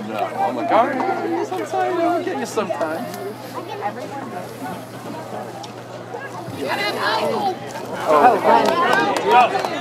no. I'm like, all right, sometime I'll get you sometime. Oh,